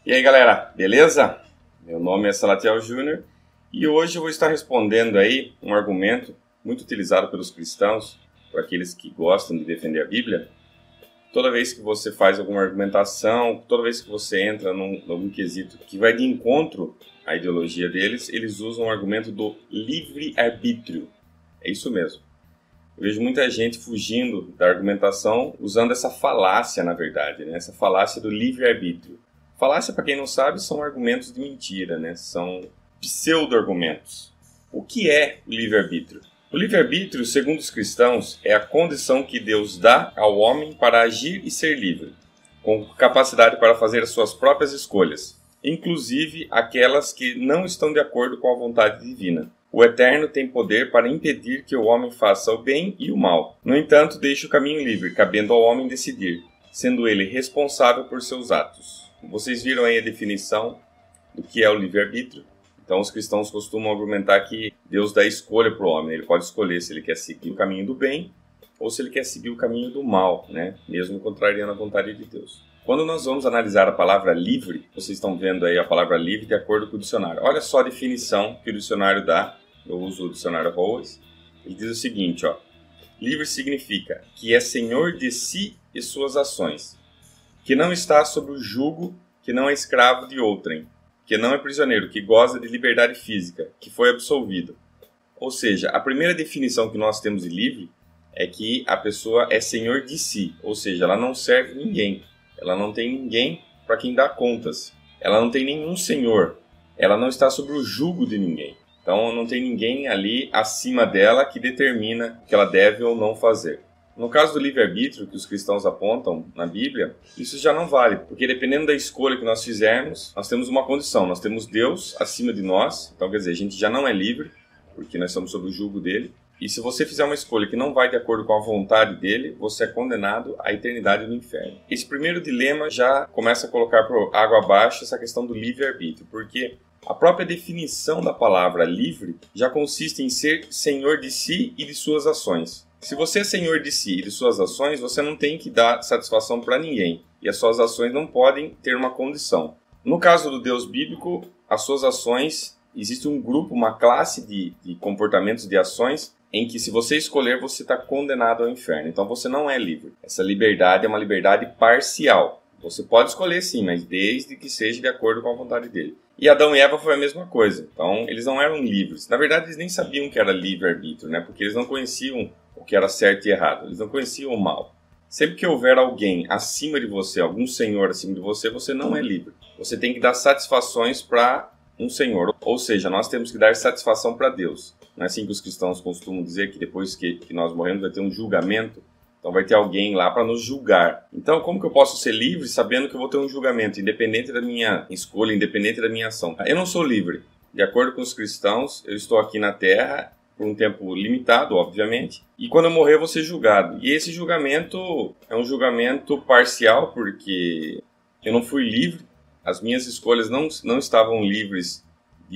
E aí galera, beleza? Meu nome é Salatiel Júnior e hoje eu vou estar respondendo aí um argumento muito utilizado pelos cristãos, por aqueles que gostam de defender a Bíblia. Toda vez que você faz alguma argumentação, toda vez que você entra num quesito que vai de encontro à ideologia deles, eles usam o argumento do livre-arbítrio. É isso mesmo. Eu vejo muita gente fugindo da argumentação usando essa falácia, na verdade, né? Essa falácia do livre-arbítrio. Falácia, para quem não sabe, são argumentos de mentira, né? São pseudo-argumentos. O que é o livre-arbítrio? O livre-arbítrio, segundo os cristãos, é a condição que Deus dá ao homem para agir e ser livre, com capacidade para fazer as suas próprias escolhas, inclusive aquelas que não estão de acordo com a vontade divina. O Eterno tem poder para impedir que o homem faça o bem e o mal. No entanto, deixa o caminho livre, cabendo ao homem decidir, sendo ele responsável por seus atos. Vocês viram aí a definição do que é o livre-arbítrio? Então os cristãos costumam argumentar que Deus dá escolha para o homem. Ele pode escolher se ele quer seguir o caminho do bem ou se ele quer seguir o caminho do mal, né? Mesmo contrariando a vontade de Deus. Quando nós vamos analisar a palavra livre, vocês estão vendo aí a palavra livre de acordo com o dicionário. Olha só a definição que o dicionário dá. Eu uso o dicionário Rowes. Ele diz o seguinte, ó. Livre significa que é senhor de si e suas ações, que não está sob o jugo, que não é escravo de outrem, que não é prisioneiro, que goza de liberdade física, que foi absolvido. Ou seja, a primeira definição que nós temos de livre é que a pessoa é senhor de si, ou seja, ela não serve ninguém, ela não tem ninguém para quem dar contas, ela não tem nenhum senhor, ela não está sob o jugo de ninguém. Então não tem ninguém ali acima dela que determina o que ela deve ou não fazer. No caso do livre-arbítrio que os cristãos apontam na Bíblia, isso já não vale, porque dependendo da escolha que nós fizermos, nós temos uma condição, nós temos Deus acima de nós, então quer dizer, a gente já não é livre, porque nós estamos sob o jugo dele, e se você fizer uma escolha que não vai de acordo com a vontade dele, você é condenado à eternidade no inferno. Esse primeiro dilema já começa a colocar por água abaixo essa questão do livre-arbítrio, porque a própria definição da palavra livre já consiste em ser senhor de si e de suas ações. Se você é senhor de si e de suas ações, você não tem que dar satisfação para ninguém. E as suas ações não podem ter uma condição. No caso do Deus bíblico, as suas ações, existe um grupo, uma classe de comportamentos, de ações, em que se você escolher, você está condenado ao inferno. Então você não é livre. Essa liberdade é uma liberdade parcial. Você pode escolher sim, mas desde que seja de acordo com a vontade dele. E Adão e Eva foi a mesma coisa. Então eles não eram livres. Na verdade, eles nem sabiam que era livre-arbítrio, né? Porque eles não conheciam o que era certo e errado. Eles não conheciam o mal. Sempre que houver alguém acima de você, algum senhor acima de você, você não é livre. Você tem que dar satisfações para um senhor. Ou seja, nós temos que dar satisfação para Deus. Não é assim que os cristãos costumam dizer que depois que nós morremos vai ter um julgamento? Então vai ter alguém lá para nos julgar. Então como que eu posso ser livre sabendo que eu vou ter um julgamento, independente da minha escolha, independente da minha ação? Eu não sou livre. De acordo com os cristãos, eu estou aqui na Terra por um tempo limitado, obviamente, e quando eu morrer eu vou ser julgado. E esse julgamento é um julgamento parcial, porque eu não fui livre, as minhas escolhas não estavam livres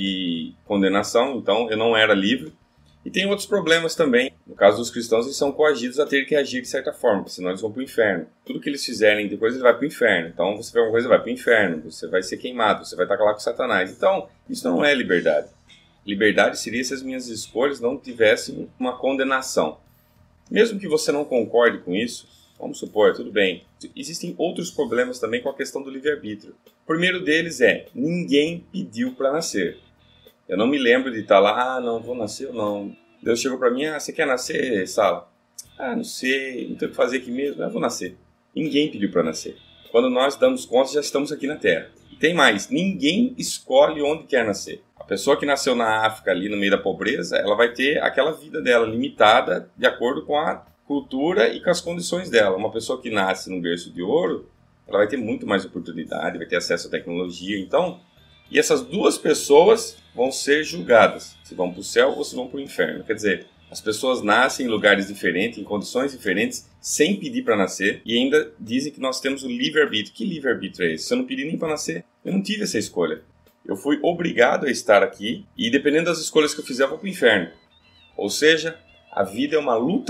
de condenação, então eu não era livre. E tem outros problemas também. No caso dos cristãos, eles são coagidos a ter que agir de certa forma, porque senão eles vão para o inferno. Tudo que eles fizerem depois, ele vai para o inferno. Então, você faz uma coisa, vai para o inferno, você vai ser queimado, você vai estar lá com Satanás. Então, isso não é liberdade. Liberdade seria se as minhas escolhas não tivessem uma condenação. Mesmo que você não concorde com isso, vamos supor, tudo bem. Existem outros problemas também com a questão do livre-arbítrio. O primeiro deles é, ninguém pediu para nascer. Eu não me lembro de estar lá, não vou nascer ou não. Deus chegou para mim, você quer nascer, Sala? Não sei, não tenho o que fazer aqui mesmo, eu vou nascer. Ninguém pediu para nascer. Quando nós damos conta, já estamos aqui na Terra. E tem mais, ninguém escolhe onde quer nascer. A pessoa que nasceu na África, ali no meio da pobreza, ela vai ter aquela vida dela limitada de acordo com a cultura e com as condições dela. Uma pessoa que nasce num berço de ouro, ela vai ter muito mais oportunidade, vai ter acesso à tecnologia. Então, e essas duas pessoas vão ser julgadas, se vão para o céu ou se vão para o inferno. Quer dizer, as pessoas nascem em lugares diferentes, em condições diferentes, sem pedir para nascer, e ainda dizem que nós temos o livre-arbítrio. Que livre-arbítrio é esse? Se eu não pedi nem para nascer, eu não tive essa escolha. Eu fui obrigado a estar aqui, e dependendo das escolhas que eu fizer, eu vou para o inferno. Ou seja, a vida é uma luta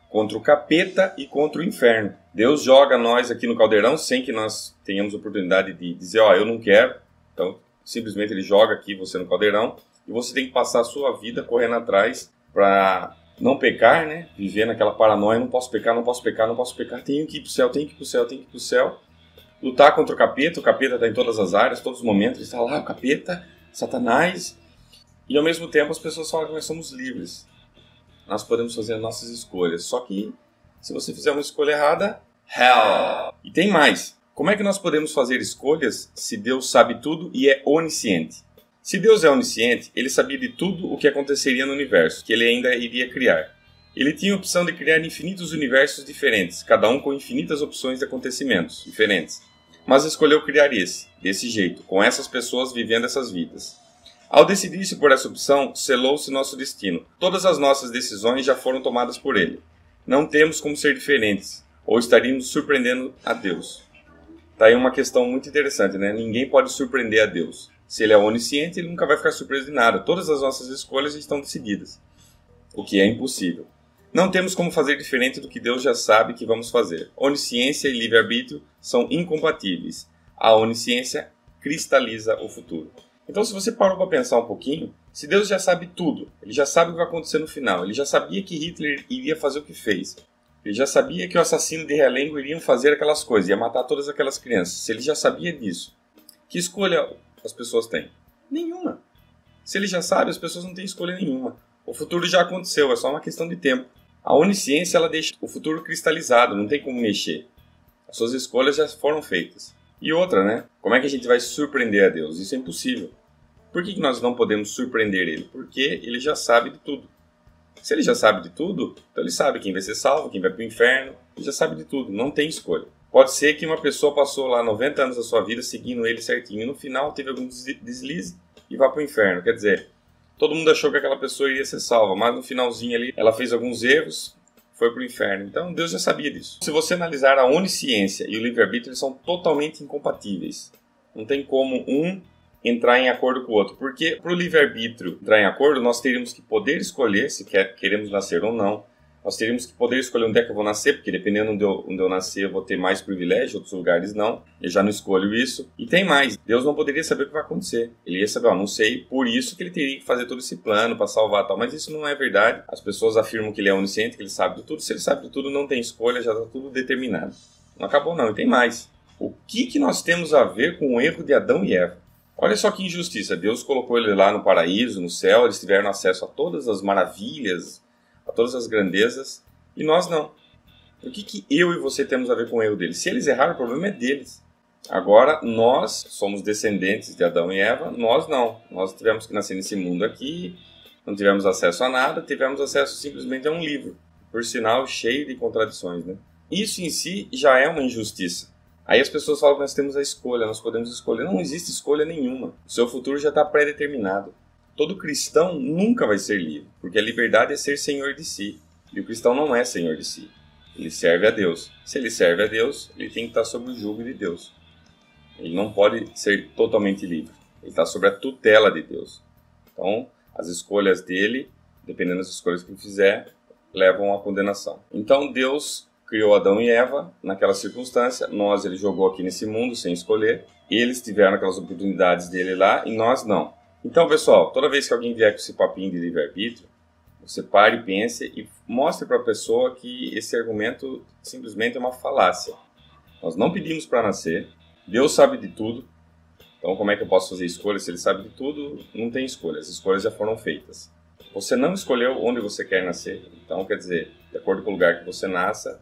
contra o capeta e contra o inferno. Deus joga nós aqui no caldeirão sem que nós tenhamos oportunidade de dizer, eu não quero. Então, simplesmente ele joga aqui você no caldeirão e você tem que passar a sua vida correndo atrás para não pecar, né? Viver naquela paranoia, não posso pecar, não posso pecar, não posso pecar, tenho que ir pro céu, tenho que ir pro céu, tenho que ir pro céu. Lutar contra o capeta está em todas as áreas, todos os momentos, ele está lá, o capeta, Satanás. E ao mesmo tempo as pessoas falam que nós somos livres. Nós podemos fazer as nossas escolhas. Só que se você fizer uma escolha errada, hell! E tem mais. Como é que nós podemos fazer escolhas se Deus sabe tudo e é onisciente? Se Deus é onisciente, ele sabia de tudo o que aconteceria no universo, que ele ainda iria criar. Ele tinha a opção de criar infinitos universos diferentes, cada um com infinitas opções de acontecimentos diferentes. Mas escolheu criar desse jeito, com essas pessoas vivendo essas vidas. Ao decidir-se por essa opção, selou-se nosso destino. Todas as nossas decisões já foram tomadas por ele. Não temos como ser diferentes, ou estaríamos surpreendendo a Deus. Tá aí uma questão muito interessante, né? Ninguém pode surpreender a Deus. Se ele é onisciente, ele nunca vai ficar surpreso de nada. Todas as nossas escolhas estão decididas, o que é impossível. Não temos como fazer diferente do que Deus já sabe que vamos fazer. Onisciência e livre-arbítrio são incompatíveis. A onisciência cristaliza o futuro. Então, se você parou para pensar um pouquinho, se Deus já sabe tudo, ele já sabe o que vai acontecer no final, ele já sabia que Hitler iria fazer o que fez, ele já sabia que o assassino de Realengo iriam fazer aquelas coisas, ia matar todas aquelas crianças, se ele já sabia disso, que escolha as pessoas têm? Nenhuma. Se ele já sabe, as pessoas não têm escolha nenhuma. O futuro já aconteceu, é só uma questão de tempo. A onisciência, ela deixa o futuro cristalizado, não tem como mexer. As suas escolhas já foram feitas. E outra, né? Como é que a gente vai surpreender a Deus? Isso é impossível. Por que nós não podemos surpreender Ele? Porque Ele já sabe de tudo. Se Ele já sabe de tudo, então Ele sabe quem vai ser salvo, quem vai para o inferno. Ele já sabe de tudo, não tem escolha. Pode ser que uma pessoa passou lá 90 anos da sua vida seguindo Ele certinho e no final teve algum deslize e vai para o inferno. Quer dizer, todo mundo achou que aquela pessoa iria ser salva, mas no finalzinho ali ela fez alguns erros, foi para o inferno. Então Deus já sabia disso. Se você analisar a onisciência e o livre-arbítrio, eles são totalmente incompatíveis. Não tem como um entrar em acordo com o outro. Porque para o livre-arbítrio entrar em acordo, nós teríamos que poder escolher se queremos nascer ou não. Nós teríamos que poder escolher onde é que eu vou nascer, porque dependendo onde eu nascer, eu vou ter mais privilégio, outros lugares não. Eu já não escolho isso. E tem mais. Deus não poderia saber o que vai acontecer. Ele ia saber, não sei, por isso que ele teria que fazer todo esse plano para salvar tal. Mas isso não é verdade. As pessoas afirmam que ele é onisciente, que ele sabe de tudo. Se ele sabe de tudo, não tem escolha, já está tudo determinado. Não acabou não, e tem mais. O que nós temos a ver com o erro de Adão e Eva? Olha só que injustiça. Deus colocou ele lá no paraíso, no céu, eles tiveram acesso a todas as maravilhas, a todas as grandezas, e nós não. O que eu e você temos a ver com o erro deles? Se eles erraram, o problema é deles. Agora, nós somos descendentes de Adão e Eva, nós não. Nós tivemos que nascer nesse mundo aqui, não tivemos acesso a nada, tivemos acesso simplesmente a um livro. Por sinal, cheio de contradições, né? Isso em si já é uma injustiça. Aí as pessoas falam que nós temos a escolha, nós podemos escolher. Não existe escolha nenhuma. O seu futuro já está pré-determinado. Todo cristão nunca vai ser livre, porque a liberdade é ser senhor de si. E o cristão não é senhor de si. Ele serve a Deus. Se ele serve a Deus, ele tem que estar sob o jugo de Deus. Ele não pode ser totalmente livre. Ele está sob a tutela de Deus. Então, as escolhas dele, dependendo das escolhas que ele fizer, levam à condenação. Então, Deus criou Adão e Eva naquela circunstância. Ele jogou aqui nesse mundo sem escolher. Eles tiveram aquelas oportunidades dele lá e nós não. Então, pessoal, toda vez que alguém vier com esse papinho de livre-arbítrio, você pare e pense e mostre para a pessoa que esse argumento simplesmente é uma falácia. Nós não pedimos para nascer, Deus sabe de tudo, então como é que eu posso fazer escolha? Se Ele sabe de tudo, não tem escolha, as escolhas já foram feitas. Você não escolheu onde você quer nascer, então quer dizer, de acordo com o lugar que você nasça,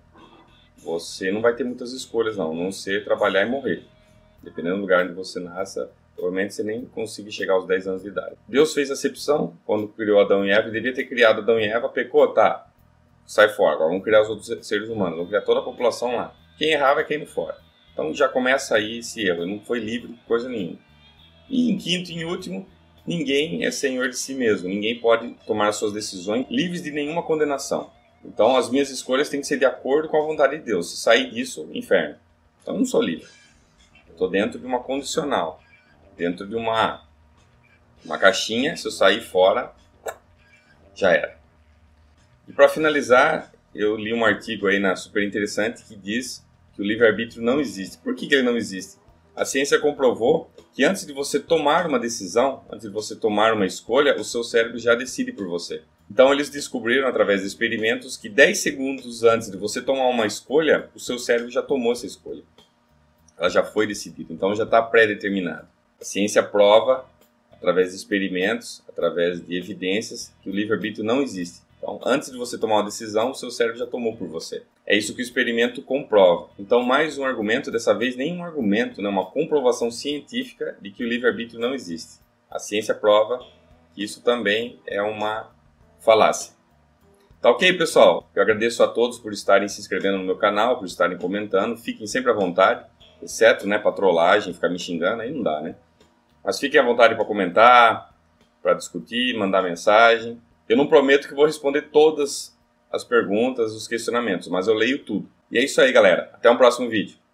você não vai ter muitas escolhas não, a não ser trabalhar e morrer. Dependendo do lugar onde você nasça, provavelmente você nem consiga chegar aos 10 anos de idade. Deus fez acepção quando criou Adão e Eva, e devia ter criado Adão e Eva, pecou, tá, sai fora, agora vamos criar os outros seres humanos, vamos criar toda a população lá. Quem errava é quem indo fora. Então já começa aí esse erro, ele não foi livre de coisa nenhuma. E em quinto e em último, ninguém é senhor de si mesmo, ninguém pode tomar suas decisões livres de nenhuma condenação. Então as minhas escolhas têm que ser de acordo com a vontade de Deus, se sair disso, inferno. Então eu não sou livre, estou dentro de uma condicional. Dentro de uma caixinha, se eu sair fora, já era. E para finalizar, eu li um artigo aí super interessante que diz que o livre-arbítrio não existe. Por que ele não existe? A ciência comprovou que antes de você tomar uma decisão, antes de você tomar uma escolha, o seu cérebro já decide por você. Então eles descobriram através de experimentos que 10 segundos antes de você tomar uma escolha, o seu cérebro já tomou essa escolha. Ela já foi decidida, então já está pré-determinada. A ciência prova, através de experimentos, através de evidências, que o livre-arbítrio não existe. Então, antes de você tomar uma decisão, o seu cérebro já tomou por você. É isso que o experimento comprova. Então, mais um argumento, dessa vez nem um argumento, né? Uma comprovação científica de que o livre-arbítrio não existe. A ciência prova que isso também é uma falácia. Tá ok, pessoal? Eu agradeço a todos por estarem se inscrevendo no meu canal, por estarem comentando. Fiquem sempre à vontade, exceto, né, pra trollagem, ficar me xingando, aí não dá, né? Mas fiquem à vontade para comentar, para discutir, mandar mensagem. Eu não prometo que vou responder todas as perguntas, os questionamentos, mas eu leio tudo. E é isso aí, galera. Até um próximo vídeo.